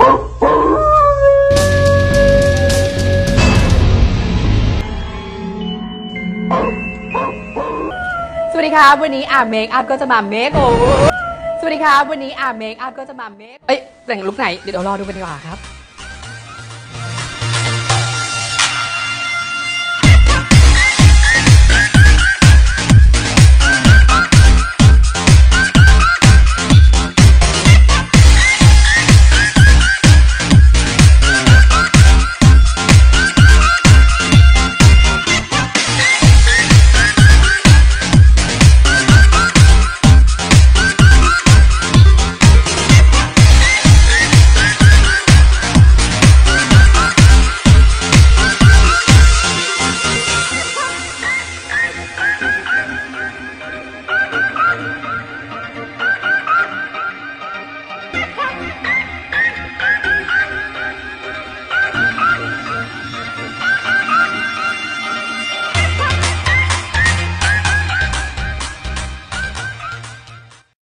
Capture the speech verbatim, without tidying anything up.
สวัสดีครับวันนี้อาเมคอัพก็จะมาเมคโอสวัสดีครับวันนี้อาเมคอัพก็จะมาเมคเอ้ยแต่งลุคไหนเดี๋ยวรอดูกันดีกว่าครับ